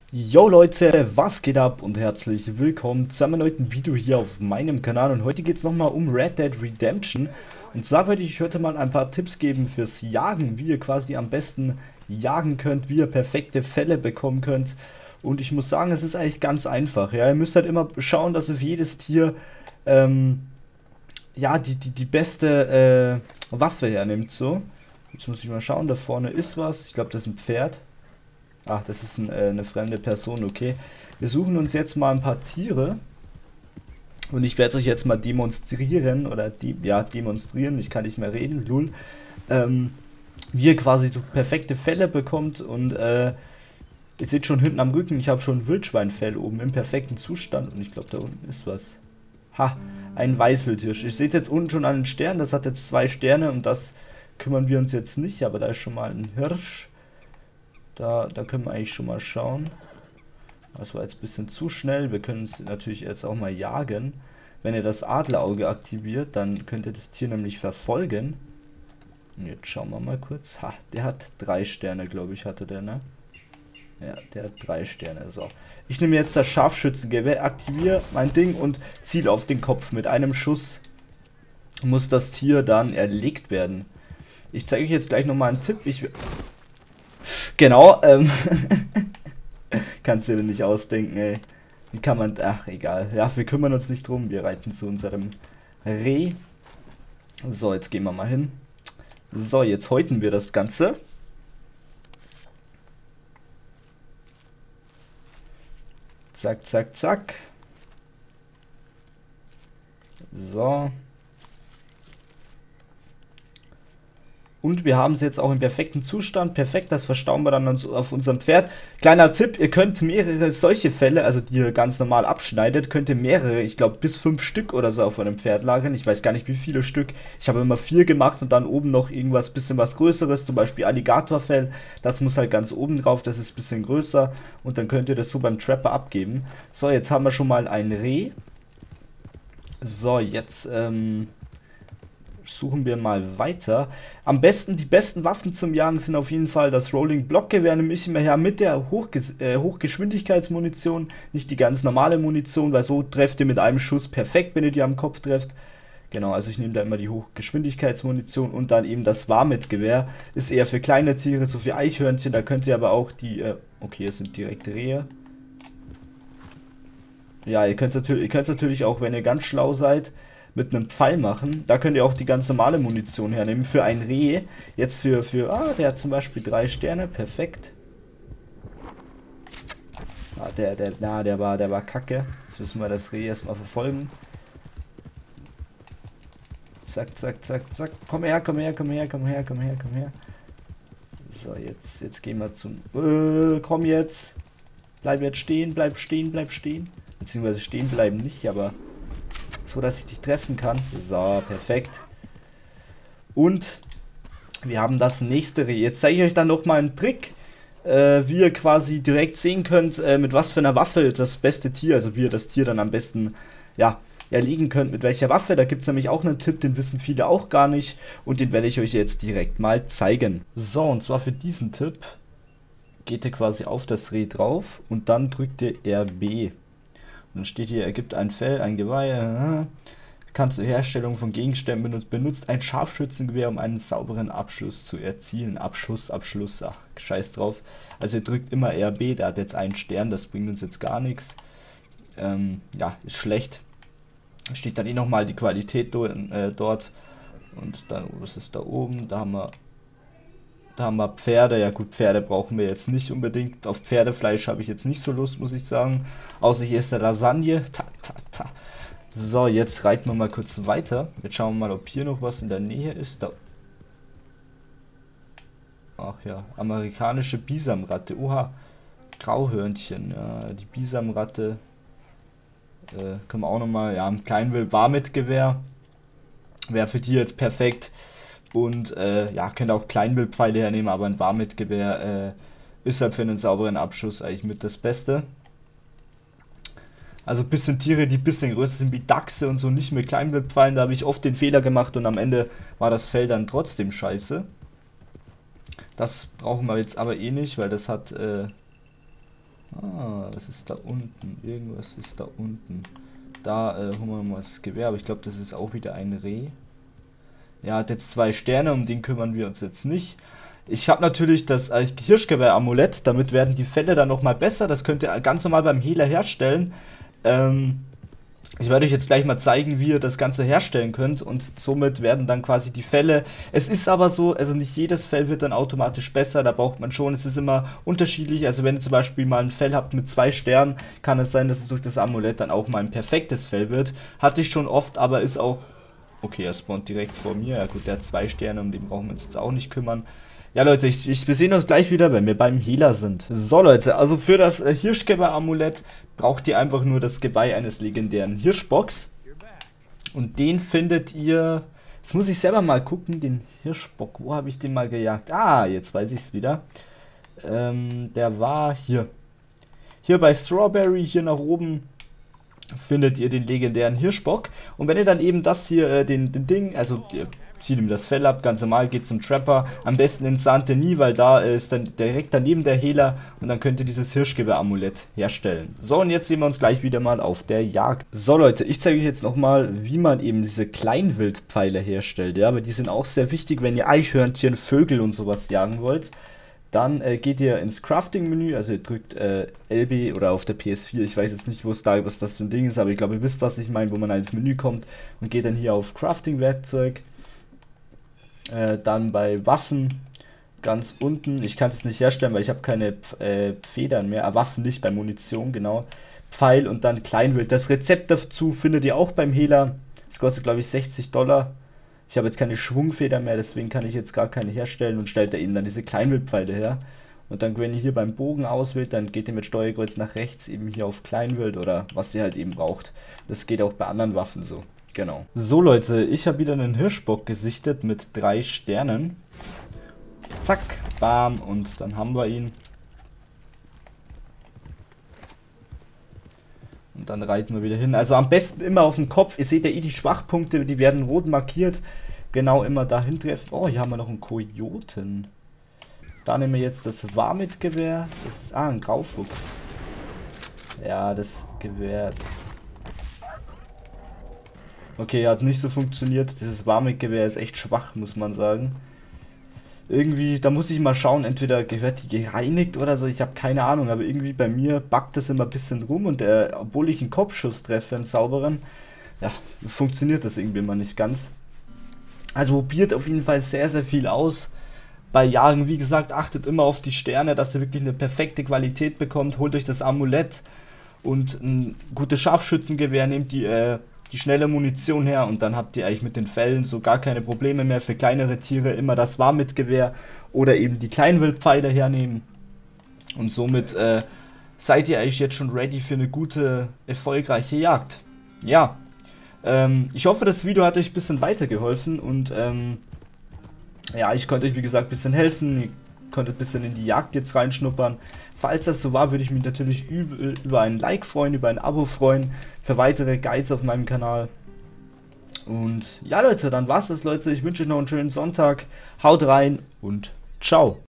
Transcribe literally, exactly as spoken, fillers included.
Yo Leute, was geht ab und herzlich willkommen zu einem neuen Video hier auf meinem Kanal. Und heute geht es nochmal um Red Dead Redemption. Und zwar wollte ich heute mal ein paar Tipps geben fürs Jagen, wie ihr quasi am besten jagen könnt, wie ihr perfekte Fälle bekommen könnt. Und ich muss sagen, es ist eigentlich ganz einfach. Ja, ihr müsst halt immer schauen, dass ihr für jedes Tier ähm, ja, die, die, die beste äh, Waffe hernimmt. So. Jetzt muss ich mal schauen, da vorne ist was. Ich glaube, das ist ein Pferd. Ach, das ist ein, äh, eine fremde Person, okay. Wir suchen uns jetzt mal ein paar Tiere. Und ich werde euch jetzt mal demonstrieren, oder de ja, demonstrieren, ich kann nicht mehr reden, lul. Ähm, wie ihr quasi so perfekte Fälle bekommt. Und äh, ihr seht schon hinten am Rücken, ich habe schon ein Wildschweinfell oben im perfekten Zustand. Und ich glaube, da unten ist was. Ha, ein Weißwildhirsch. Ich sehe jetzt unten schon einen Stern, das hat jetzt zwei Sterne. Und das kümmern wir uns jetzt nicht, aber da ist schon mal ein Hirsch. Da, da können wir eigentlich schon mal schauen. Das war jetzt ein bisschen zu schnell. Wir können es natürlich jetzt auch mal jagen. Wenn ihr das Adlerauge aktiviert, dann könnt ihr das Tier nämlich verfolgen. Und jetzt schauen wir mal kurz. Ha, der hat drei Sterne, glaube ich, hatte der, ne? Ja, der hat drei Sterne. So. Ich nehme jetzt das Scharfschützengewehr, aktiviere mein Ding und ziele auf den Kopf. Mit einem Schuss muss das Tier dann erlegt werden. Ich zeige euch jetzt gleich nochmal einen Tipp. Ich... Genau, ähm, kannst du dir nicht ausdenken, ey. Wie kann man, ach, egal. Ja, wir kümmern uns nicht drum, wir reiten zu unserem Reh. So, jetzt gehen wir mal hin. So, jetzt häuten wir das Ganze. Zack, zack, zack. So. Und wir haben es jetzt auch im perfekten Zustand. Perfekt, das verstauen wir dann auf unserem Pferd. Kleiner Tipp, ihr könnt mehrere solche Fälle, also die ihr ganz normal abschneidet, könnt ihr mehrere, ich glaube bis fünf Stück oder so auf einem Pferd lagern. Ich weiß gar nicht wie viele Stück. Ich habe immer vier gemacht und dann oben noch irgendwas, bisschen was Größeres, zum Beispiel Alligatorfell. Das muss halt ganz oben drauf, das ist ein bisschen größer. Und dann könnt ihr das so beim Trapper abgeben. So, jetzt haben wir schon mal ein Reh. So, jetzt, ähm... suchen wir mal weiter. Am besten, die besten Waffen zum Jagen sind auf jeden Fall das Rolling Blockgewehr, nämlich immer her mit der Hochges äh, Hochgeschwindigkeitsmunition, nicht die ganz normale Munition, weil so trefft ihr mit einem Schuss perfekt, wenn ihr die am Kopf trefft. Genau, also ich nehme da immer die Hochgeschwindigkeitsmunition und dann eben das Warmit-Gewehr. Ist eher für kleine Tiere, so für Eichhörnchen, da könnt ihr aber auch die, äh, okay, es sind direkt Rehe. Ja, ihr könnt natürlich, ihr könnt natürlich auch, wenn ihr ganz schlau seid, mit einem Pfeil machen. Da könnt ihr auch die ganz normale Munition hernehmen. Für ein Reh. Jetzt für, für, ah, der hat zum Beispiel drei Sterne. Perfekt. Ah, der, der, na, der war, der war kacke. Jetzt müssen wir das Reh erstmal verfolgen. Zack, zack, zack, zack. Komm her, komm her, komm her, komm her, komm her, komm her. So, jetzt, jetzt gehen wir zum, äh, komm jetzt. Bleib jetzt stehen, bleib stehen, bleib stehen. Beziehungsweise stehen bleiben nicht, aber so, dass ich dich treffen kann. So, perfekt. Und wir haben das nächste Reh. Jetzt zeige ich euch dann noch mal einen Trick, äh, wie ihr quasi direkt sehen könnt, äh, mit was für einer Waffe das beste Tier, also wie ihr das Tier dann am besten, ja, erlegen könnt, mit welcher Waffe. Da gibt es nämlich auch einen Tipp, den wissen viele auch gar nicht. Und den werde ich euch jetzt direkt mal zeigen. So, und zwar für diesen Tipp geht ihr quasi auf das Reh drauf und dann drückt ihr R B. Und dann steht hier, er gibt ein Fell, ein Geweih, kann zur Herstellung von Gegenständen benutzt, benutzt ein Scharfschützengewehr, um einen sauberen Abschluss zu erzielen. Abschuss, Abschluss, ach, scheiß drauf. Also ihr drückt immer R B, der hat jetzt einen Stern, das bringt uns jetzt gar nichts. Ähm, ja, ist schlecht. Steht dann eh nochmal die Qualität do, äh, dort. Und dann, was ist da oben? Da haben wir... Da haben wir Pferde. Ja gut, Pferde brauchen wir jetzt nicht unbedingt. Auf Pferdefleisch habe ich jetzt nicht so Lust, muss ich sagen. Außer hier ist der Lasagne. Ta, ta, ta. So, jetzt reiten wir mal kurz weiter. Jetzt schauen wir mal, ob hier noch was in der Nähe ist. Da. Ach ja, amerikanische Bisamratte. Oha, Grauhörnchen. Ja, die Bisamratte. Äh, können wir auch nochmal. Ja, ein Kleinwild Warmit-Gewehr. Wäre für die jetzt perfekt. Und äh, ja, könnt auch Kleinwildpfeile hernehmen, aber ein Warmit-Gewehr äh, ist halt für einen sauberen Abschuss eigentlich mit das Beste. Also ein bisschen Tiere, die ein bisschen größer sind wie Dachse und so, nicht mit Kleinwildpfeilen, da habe ich oft den Fehler gemacht und am Ende war das Fell dann trotzdem scheiße. Das brauchen wir jetzt aber eh nicht, weil das hat, äh, ah, was ist da unten? Irgendwas ist da unten. Da äh, holen wir mal das Gewehr, aber ich glaube, das ist auch wieder ein Reh. Ja, hat jetzt zwei Sterne, um den kümmern wir uns jetzt nicht. Ich habe natürlich das äh, Hirschgewehr-Amulett, damit werden die Fälle dann nochmal besser. Das könnt ihr ganz normal beim Hehler herstellen. Ähm, ich werde euch jetzt gleich mal zeigen, wie ihr das Ganze herstellen könnt und somit werden dann quasi die Fälle. Es ist aber so, also nicht jedes Fell wird dann automatisch besser, da braucht man schon, es ist immer unterschiedlich. Also wenn ihr zum Beispiel mal ein Fell habt mit zwei Sternen, kann es sein, dass es durch das Amulett dann auch mal ein perfektes Fell wird. Hatte ich schon oft, aber ist auch... Okay, er spawnt direkt vor mir. Ja gut, der hat zwei Sterne, um den brauchen wir uns jetzt auch nicht kümmern. Ja Leute, ich, ich, wir sehen uns gleich wieder, wenn wir beim Hehler sind. So Leute, also für das äh, Hirschgeweih-Amulett braucht ihr einfach nur das Geweih eines legendären Hirschbocks. Und den findet ihr... Jetzt muss ich selber mal gucken, den Hirschbock. Wo habe ich den mal gejagt? Ah, jetzt weiß ich es wieder. Ähm, der war hier. Hier bei Strawberry, hier nach oben findet ihr den legendären Hirschbock. Und wenn ihr dann eben das hier, äh, den, den Ding, also ihr zieht ihm das Fell ab, ganz normal, geht zum Trapper, am besten in Saint-Denis, weil da äh, ist dann direkt daneben der Hehler und dann könnt ihr dieses Hirschgewehr-Amulett herstellen. So, und jetzt sehen wir uns gleich wieder mal auf der Jagd. So Leute, ich zeige euch jetzt nochmal, wie man eben diese Kleinwildpfeile herstellt, ja, aber die sind auch sehr wichtig, wenn ihr Eichhörnchen, Vögel und sowas jagen wollt. Dann äh, geht ihr ins Crafting-Menü, also ihr drückt äh, L B oder auf der P S vier, ich weiß jetzt nicht, wo es da, was das für ein Ding ist, aber ich glaube, ihr wisst, was ich meine, wo man ins Menü kommt und geht dann hier auf Crafting-Werkzeug. Äh, dann bei Waffen, ganz unten, ich kann es nicht herstellen, weil ich habe keine äh, Federn mehr, aber Waffen nicht, bei Munition, genau. Pfeil und dann Kleinwild. Das Rezept dazu findet ihr auch beim Hehler, das kostet glaube ich sechzig Dollar. Ich habe jetzt keine Schwungfeder mehr, deswegen kann ich jetzt gar keine herstellen und stellt er eben dann diese Kleinwildpfeile her. Und dann, wenn ihr hier beim Bogen auswählt, dann geht ihr mit Steuerkreuz nach rechts eben hier auf Kleinwild oder was ihr halt eben braucht. Das geht auch bei anderen Waffen so. Genau. So Leute, ich habe wieder einen Hirschbock gesichtet mit drei Sternen. Zack, bam, und dann haben wir ihn. Und dann reiten wir wieder hin. Also am besten immer auf den Kopf. Ihr seht ja eh die Schwachpunkte, die werden rot markiert. Genau immer dahin treffen. Oh, hier haben wir noch einen Kojoten. Da nehmen wir jetzt das Warmit-Gewehr. Das ist, ah, ein Graufuchs. Ja, das Gewehr. Okay, hat nicht so funktioniert. Dieses Warmit-Gewehr ist echt schwach, muss man sagen. Irgendwie, da muss ich mal schauen, entweder wird die gereinigt oder so, ich habe keine Ahnung, aber irgendwie bei mir backt das immer ein bisschen rum und der, obwohl ich einen Kopfschuss treffe, einen sauberen, ja, funktioniert das irgendwie immer nicht ganz. Also probiert auf jeden Fall sehr, sehr viel aus. Bei Jagen, wie gesagt, achtet immer auf die Sterne, dass ihr wirklich eine perfekte Qualität bekommt. Holt euch das Amulett und ein gutes Scharfschützengewehr, nehmt die, äh, die schnelle Munition her und dann habt ihr eigentlich mit den Fällen so gar keine Probleme mehr. Für kleinere Tiere immer das Warmit-Gewehr oder eben die Kleinwildpfeile hernehmen. Und somit äh, seid ihr eigentlich jetzt schon ready für eine gute, erfolgreiche Jagd. Ja, ähm, ich hoffe, das Video hat euch ein bisschen weitergeholfen und ähm, ja, ich konnte euch wie gesagt ein bisschen helfen. Ihr konntet ein bisschen in die Jagd jetzt reinschnuppern. Falls das so war, würde ich mich natürlich über ein Like freuen, über ein Abo freuen, für weitere Guides auf meinem Kanal. Und ja Leute, dann war's das Leute. Ich wünsche euch noch einen schönen Sonntag. Haut rein und ciao.